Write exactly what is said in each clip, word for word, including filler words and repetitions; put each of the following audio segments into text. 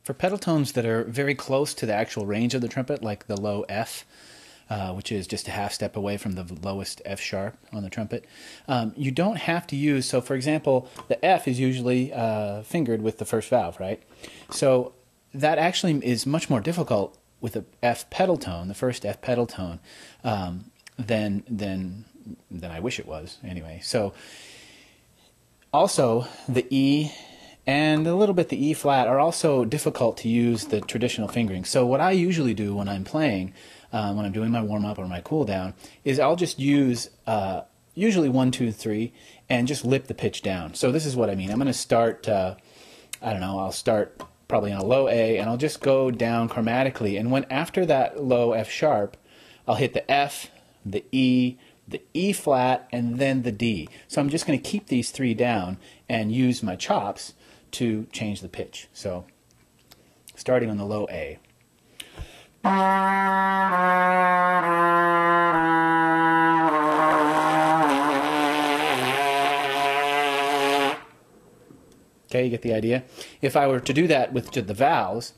For pedal tones that are very close to the actual range of the trumpet, like the low F, uh, which is just a half step away from the lowest F sharp on the trumpet, um, you don't have to use, so for example, the F is usually uh, fingered with the first valve, right? So that actually is much more difficult with the F pedal tone, the first F pedal tone, um, than, than, than I wish it was, anyway. So also the E and a little bit the E flat are also difficult to use the traditional fingering. So what I usually do when I'm playing, uh, when I'm doing my warm-up or my cool-down, is I'll just use uh, usually one, two, three, and just lip the pitch down. So this is what I mean. I'm going to start, uh, I don't know, I'll start probably on a low A, and I'll just go down chromatically. And when after that low F sharp, I'll hit the F, the E, the E flat, and then the D. So I'm just going to keep these three down and use my chops to change the pitch. So starting on the low A. Okay, you get the idea? If I were to do that with just the vowels,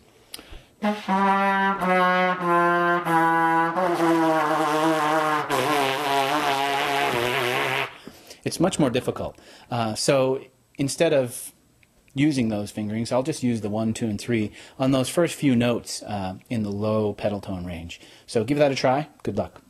it's much more difficult. Uh, so instead of using those fingerings, I'll just use the one, two, and three on those first few notes uh, in the low pedal tone range. So give that a try. Good luck.